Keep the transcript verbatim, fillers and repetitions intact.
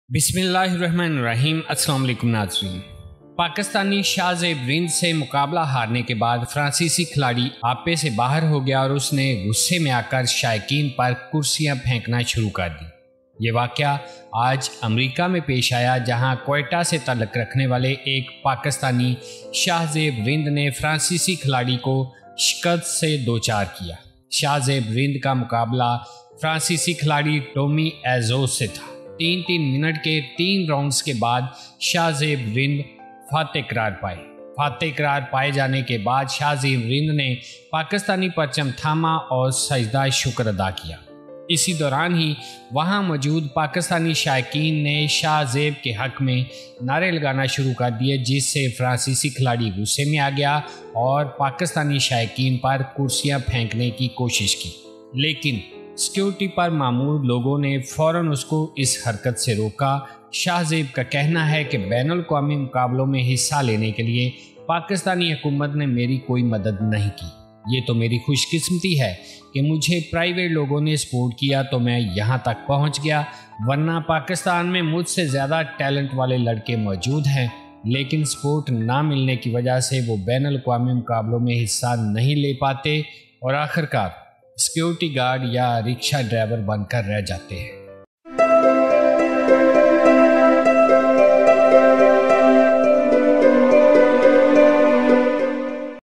बिस्मिल्लाहिर्रहमानिर्रहीम। अस्सलाम वालेकुम नाज़रीन। पाकिस्तानी शाहज़ेब रिंद से मुकाबला हारने के बाद फ्रांसीसी खिलाड़ी आपे से बाहर हो गया और उसने गुस्से में आकर शायकीन पर कुर्सियां फेंकना शुरू कर दी। ये वाक़या आज अमेरिका में पेश आया, जहां क्वेटा से ताल्लुक़ रखने वाले एक पाकिस्तानी शाहज़ेब रिंद ने फ्रांसीसी खिलाड़ी को शिकस्त से दो चार किया। शाहज़ेब रिंद का मुकाबला फ्रांसीसी खिलाड़ी टॉमी एज़ोज़ से था। तीन तीन मिनट के तीन राउंड्स के बाद शाहज़ेब रिंद फातेह करार पाए। फातेह करार पाए जाने के बाद शाहज़ेब रिंद ने पाकिस्तानी परचम थामा और सजदा शुक्र अदा किया। इसी दौरान ही वहां मौजूद पाकिस्तानी शायकीन ने शाहज़ेब के हक में नारे लगाना शुरू कर दिए, जिससे फ्रांसीसी खिलाड़ी गुस्से में आ गया और पाकिस्तानी शायकीन पर कुर्सियां फेंकने की कोशिश की, लेकिन सिक्योरिटी पर मामूर लोगों ने फ़ौरन उसको इस हरकत से रोका। शाहज़ेब का कहना है कि बैनुल-अक़वामी मुकाबलों में हिस्सा लेने के लिए पाकिस्तानी हुकूमत ने मेरी कोई मदद नहीं की। ये तो मेरी खुशकिस्मती है कि मुझे प्राइवेट लोगों ने सपोर्ट किया तो मैं यहाँ तक पहुँच गया, वरना पाकिस्तान में मुझसे ज़्यादा टैलेंट वाले लड़के मौजूद हैं, लेकिन सपोर्ट ना मिलने की वजह से वो बैनुल-अक़वामी मुकाबलों में हिस्सा नहीं ले पाते और आखिरकार सिक्योरिटी गार्ड या रिक्शा ड्राइवर बनकर रह जाते हैं।